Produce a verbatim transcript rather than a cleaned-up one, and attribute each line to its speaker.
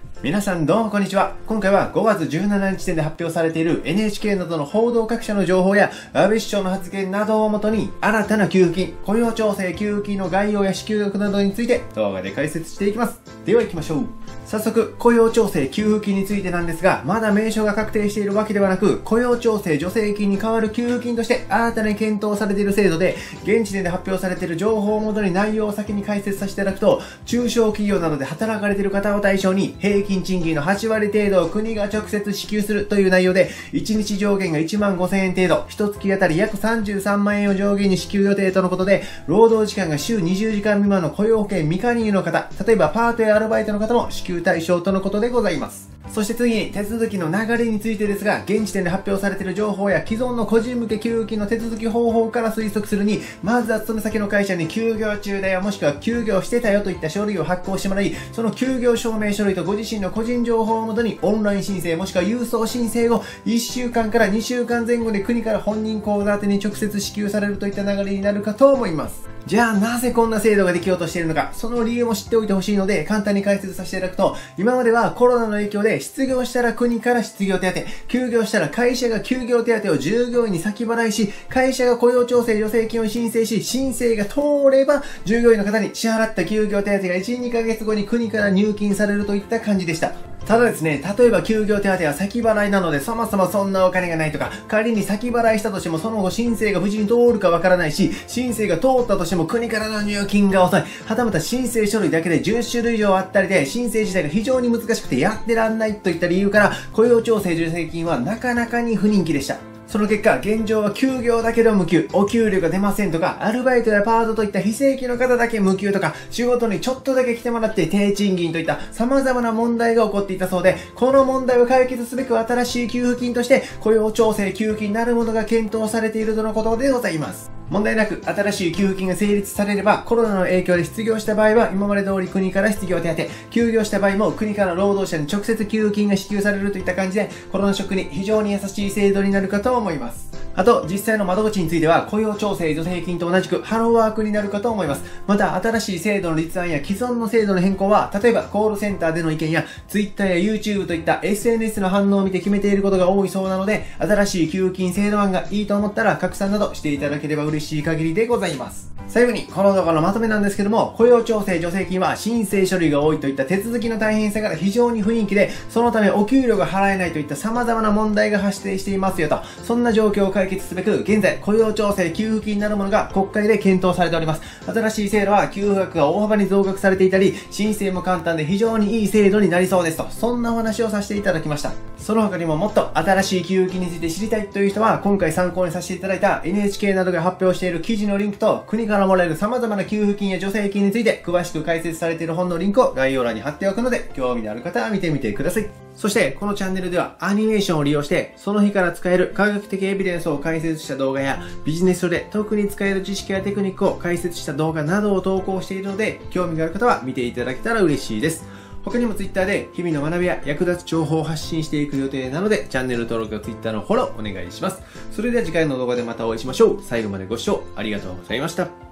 Speaker 1: 皆さんどうもこんにちは。今回はごがつじゅうしちにち時点で発表されている エヌエイチケー などの報道各社の情報や安倍首相の発言などをもとに新たな給付金、雇用調整給付金の概要や支給額などについて動画で解説していきます。では行きましょう。早速、雇用調整給付金についてなんですが、まだ名称が確定しているわけではなく、雇用調整助成金に代わる給付金として新たに検討されている制度で、現時点で発表されている情報をもとに内容を先に解説させていただくと、中小企業などで働かれている方を対象に、平均賃金のはちわり程度を国が直接支給するという内容で、いちにち上限がいちまんごせんえん程度、いちがつあたり約さんじゅうさんまんえんを上限に支給予定とのことで、労働時間が週にじゅうじかん未満の雇用保険未加入の方、例えばパートやアルバイトの方も支給対象とのことでございます。そして次に手続きの流れについてですが、現時点で発表されている情報や既存の個人向け給付金の手続き方法から推測するに、まずは勤め先の会社に休業中だよもしくは休業してたよといった書類を発行してもらい、その休業証明書類とご自身の個人情報をもとにオンライン申請もしくは郵送申請後いっしゅうかんからにしゅうかんぜん後で国から本人口座宛てに直接支給されるといった流れになるかと思います。じゃあなぜこんな制度ができようとしているのか、その理由も知っておいてほしいので簡単に解説させていただくと、今まではコロナの影響で失業したら国から失業手当、休業したら会社が休業手当を従業員に先払いし、会社が雇用調整助成金を申請し、申請が通れば従業員の方に支払った休業手当がいち、にかげつごに国から入金されるといった感じでした。ただですね、例えば休業手当は先払いなのでそもそもそんなお金がないとか、仮に先払いしたとしてもその後申請が無事に通るかわからないし、申請が通ったとしても国からの入金が遅い、はたまた申請書類だけでじゅっしゅるい以上あったりで申請自体が非常に難しくてやってらんないといった理由から雇用調整助成金はなかなかに不人気でした。その結果、現状は休業だけど無給、お給料が出ませんとか、アルバイトやパートといった非正規の方だけ無給とか、仕事にちょっとだけ来てもらって低賃金といった様々な問題が起こっていたそうで、この問題を解決すべく新しい給付金として雇用調整給付金なるものが検討されているとのことでございます。問題なく新しい給付金が成立されれば、コロナの影響で失業した場合は今まで通り国から失業手当、休業した場合も国から労働者に直接給付金が支給されるといった感じで、コロナショックに非常に優しい制度になるかと思います。あと、実際の窓口については、雇用調整助成金と同じくハローワークになるかと思います。また、新しい制度の立案や既存の制度の変更は、例えばコールセンターでの意見や、Twitter や YouTube といった エスエヌエス の反応を見て決めていることが多いそうなので、新しい給付金制度案がいいと思ったら、拡散などしていただければ嬉しい限りでございます。最後に、この動画のまとめなんですけども、雇用調整助成金は申請書類が多いといった手続きの大変さが非常に不人気で、そのためお給料が払えないといった様々な問題が発生していますよと、そんな状況を解決すべく、現在雇用調整給付金なるものが国会で検討されております。新しい制度は給付額が大幅に増額されていたり、申請も簡単で非常にいい制度になりそうですと、そんなお話をさせていただきました。その他にももっと新しい給付金について知りたいという人は、今回参考にさせていただいた エヌエイチケー などが発表している記事のリンクと、国からもらえる様々な給付金や助成金について詳しく解説されている本のリンクを概要欄に貼っておくので、興味のある方は見てみてください。そして、このチャンネルではアニメーションを利用して、その日から使える科学的エビデンスを解説した動画や、ビジネス書で特に使える知識やテクニックを解説した動画などを投稿しているので、興味がある方は見ていただけたら嬉しいです。他にも Twitter で日々の学びや役立つ情報を発信していく予定なので、チャンネル登録や Twitter のフォローお願いします。それでは次回の動画でまたお会いしましょう。最後までご視聴ありがとうございました。